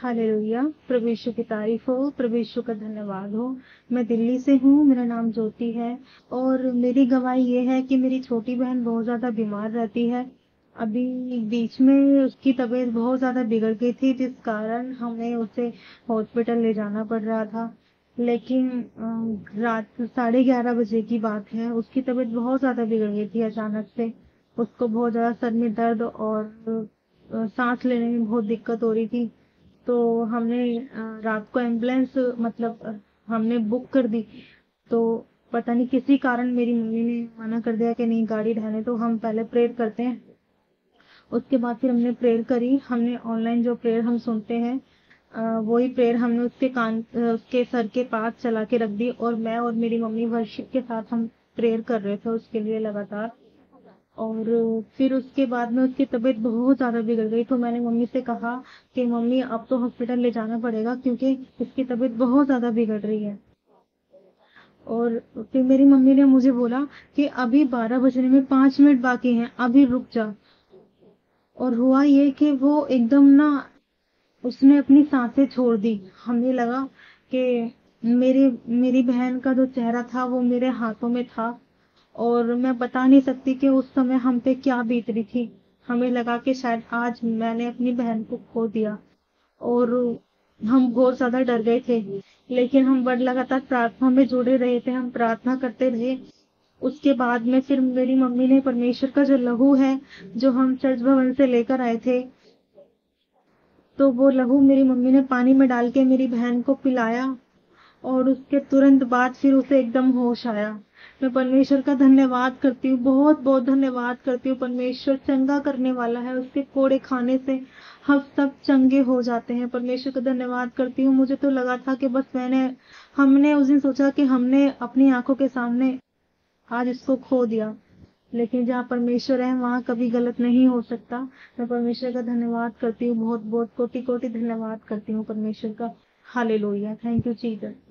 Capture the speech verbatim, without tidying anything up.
Hallelujah. प्रभु यीशु की तारीफ हो, प्रभु यीशु का धन्यवाद हो। मैं दिल्ली से हूँ, मेरा नाम ज्योति है और मेरी गवाही ये है कि मेरी छोटी बहन बहुत ज़्यादा बीमार रहती है। अभी बीच में उसकी तबीयत बहुत ज़्यादा बिगड़ गई थी, जिस कारण हमें उसे हॉस्पिटल ले जाना पड़ रहा था। लेकिन अ, रात साढ़े ग्यारह बजे की बात है, उसकी तबीयत बहुत ज़्यादा बिगड़ गई थी अचानक से। उसको बहुत ज़्यादा सर में दर्द और अ, सांस लेने में बहुत दिक्कत हो रही थी। तो हमने अ, रात को एम्बुलेंस मतलब अ, हमने बुक कर दी। तो पता नहीं किसी कारण मेरी मम्मी ने मना कर दिया कि नहीं गाड़ी रहने, तो हम पहले प्रेयर करते हैं। उसके बाद फिर हमने प्रेयर करी। हमने ऑनलाइन जो प्रेयर हम सुनते हैं अ, वही प्रेयर हमने उसके कान अ, उसके सर के पास चला के रख दी और मैं और मेरी मम्मी वर्शिप के साथ हम प्रेयर कर रहे थे उसके लिए लगातार। और फिर उसके बाद में उसकी तबीयत बहुत ज़्यादा बिगड़ गई, तो मैंने मम्मी से कहा कि मम्मी अब तो हॉस्पिटल ले जाना पड़ेगा क्योंकि इसकी तबीयत बहुत ज़्यादा बिगड़ रही है। और फिर मेरी मम्मी ने मुझे बोला कि अभी बारह बजने में पाँच मिनट बाकी हैं, अभी रुक जा। और हुआ ये कि वो एकदम ना उसने अपनी सांसें छोड़ दी। हमें लगा कि मेरी मेरी बहन का जो चेहरा था वो मेरे हाथों में था और मैं बता नहीं सकती कि उस समय हम पे क्या बीत रही थी। हमें लगा कि शायद आज मैंने अपनी बहन को खो दिया और हम बहुत ज्यादा डर गए थे। लेकिन हम बड़ लगातार प्रार्थना में जुड़े रहे थे, हम प्रार्थना करते रहे। उसके बाद में फिर मेरी मम्मी ने परमेश्वर का जो लहू है, जो हम चर्च भवन से लेकर आए थे, तो वो लहू मेरी मम्मी ने पानी में डाल के मेरी बहन को पिलाया और उसके तुरंत बाद फिर उसे एकदम होश आया। मैं परमेश्वर का धन्यवाद करती हूँ, बहुत बहुत धन्यवाद करती हूँ। परमेश्वर चंगा करने वाला है, उसके कोड़े खाने से हम सब चंगे हो जाते हैं। परमेश्वर का धन्यवाद करती हूँ। मुझे तो लगा था कि बस मैंने हमने उस दिन सोचा कि हमने अपनी आंखों के सामने आज इसको खो दिया, लेकिन जहाँ परमेश्वर है वहाँ कभी गलत नहीं हो सकता। मैं परमेश्वर का धन्यवाद करती हूँ, बहुत बहुत कोटि कोटि धन्यवाद करती हूँ परमेश्वर का। हालेलुया। Thank you Jesus.